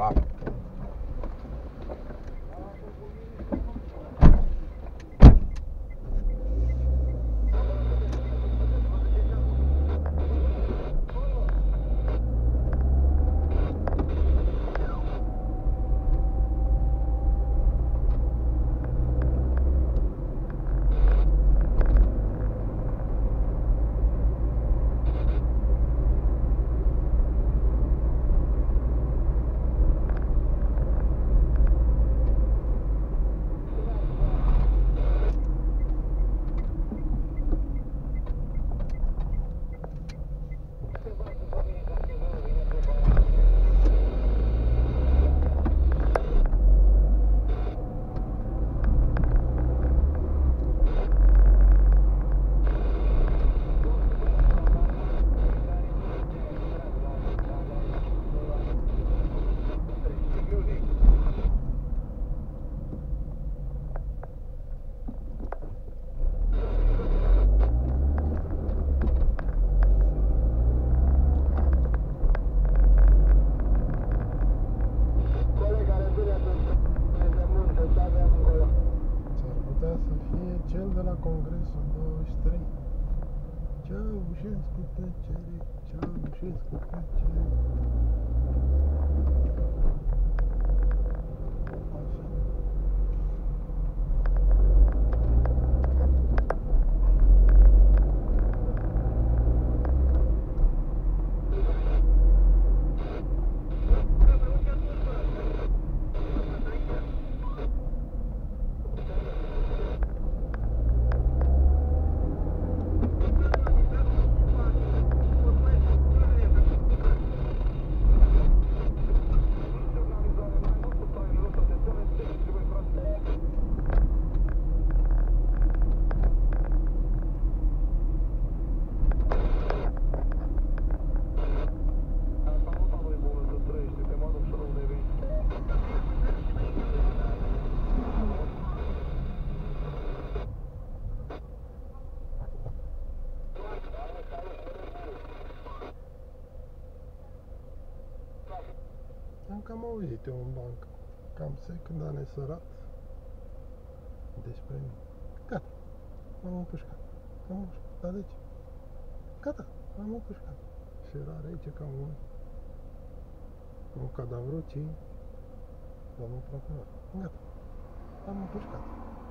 Pa! Cel de la Congresul 23. Ceaușescu tăcere, Ceaușescu tăcere. Am cam auzit eu în bancă, cam secunda nesărat despre mine. Gata, m-am împușcat. M-am împușcat, dar de ce? Gata, m-am împușcat. Și era rece ca un cadavru, ci domnul procuror. Gata, m-am împușcat.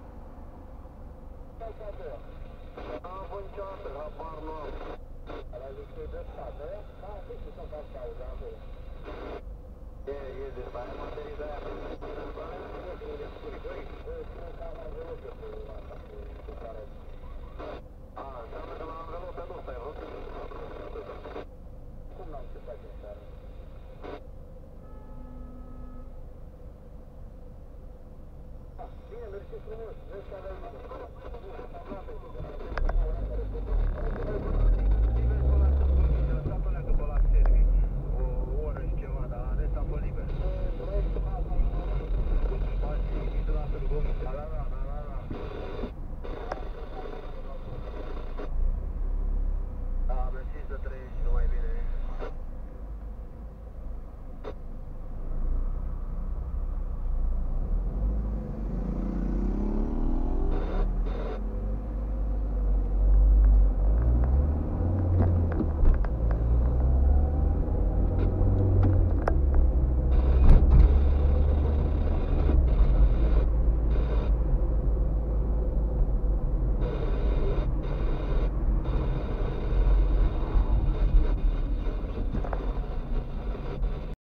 N-am avut niciodată, habar nu am. Ala zic că e de stat, da? Da, știu că sunt ca cauza acolo. E de bani materii de aia, de bani, nu știu de spui, băi, nu cam anvelope pe asta, cu care... A, înseamnă că la anvelope nu stai vrut? Cum n-am ce faci în seara? Bine, mersi frumos, vezi că avem...